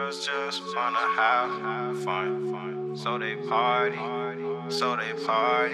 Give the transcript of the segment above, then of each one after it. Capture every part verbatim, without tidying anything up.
girls just wanna have fun, fun. So they party, so they party.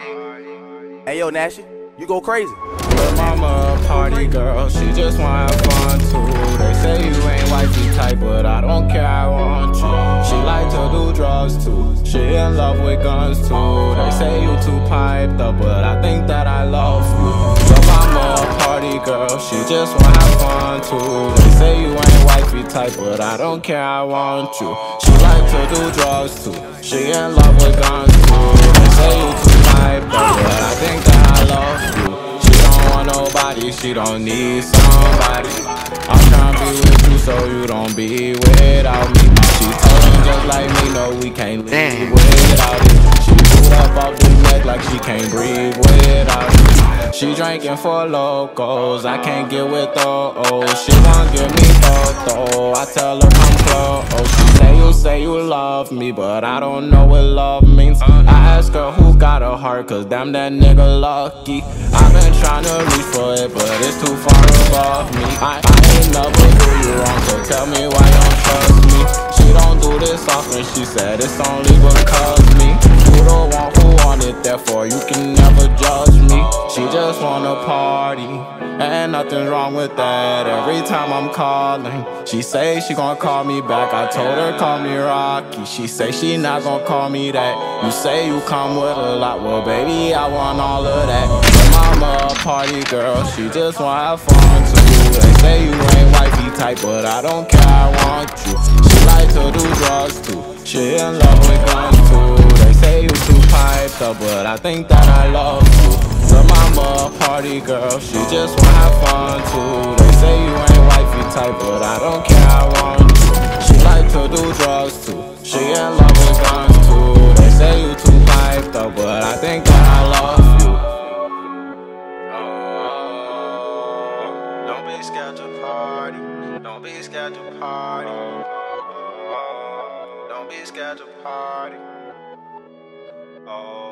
Hey yo, Nashy, you go crazy. Lil' mama a party girl, she just wanna have fun too. They say you ain't wifey type, but I don't care, I want you. She like to do drugs too, she in love with guns too. They say you too piped up, but I think that I love you. Lil' mama a party girl, she just wanna have fun too. They say you ain't wifey type, but I don't care, I want you. She like to do drugs too, she in love with guns too. They say you too piped up, but I think that I love you. She don't want nobody, she don't need somebody. I'm tryna be with you so you don't be without me. She told me just like me, no we can't live without it. She boot up off the neck like she can't breathe without it. She drinking for locals, I can't get with those. She won't give me photo, I tell her come close. She say you say you love me, but I don't know what love means. I ask her who got a heart, cause damn that nigga lucky. I've been tryna reach for it, but it's too far above me. I, I ain't never do you wrong, so tell me why you don't trust me. She don't do this often, she said it's only because me. You the one who want it, therefore you can never judge me. She just wanna party, and nothing's wrong with that. Every time I'm calling, she say she gon' call me back. I told her call me Rocky, she say she not gon' call me that. You say you come with a lot, well baby I want all of that. Your mama a party girl, she just wanna have fun too. They say you ain't wifey type, but I don't care, I want you. She like to do drugs too, she in love with guns too. They say you too piped up, but I think that I love you. Lil' mama a party girl, she just wanna have fun too. They say you ain't wifey type, but I don't care, I want you. She like to do drugs too, she in love with guns too. They say you too piped up, but I think that I love you. Oh, don't be scared to party, don't be scared to party. Oh, don't be scared to party. Oh.